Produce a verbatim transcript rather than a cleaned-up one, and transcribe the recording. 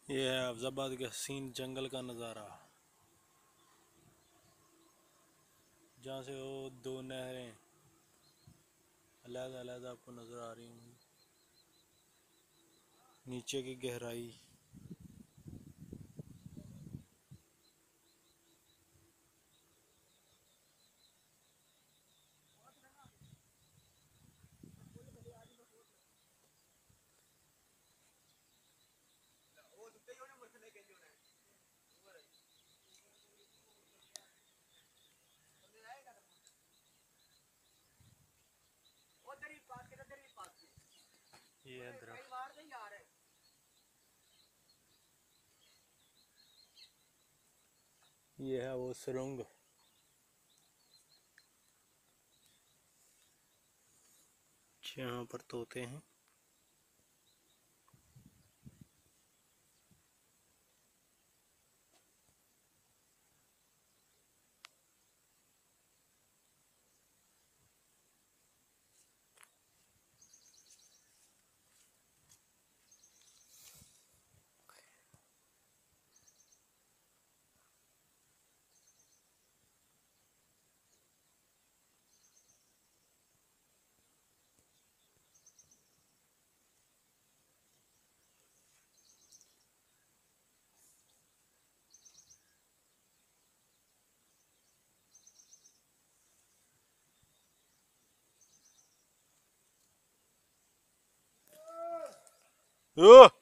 ये है अफजाबाद के हसीन जंगल का नज़ारा, जहाँ से वो दो नहरें अलग अलग आपको नज़र आ रही होंगी। नीचे की गहराई। ये है दरख्त। ये है वो सुरंग जहाँ पर तोते हैं। ओ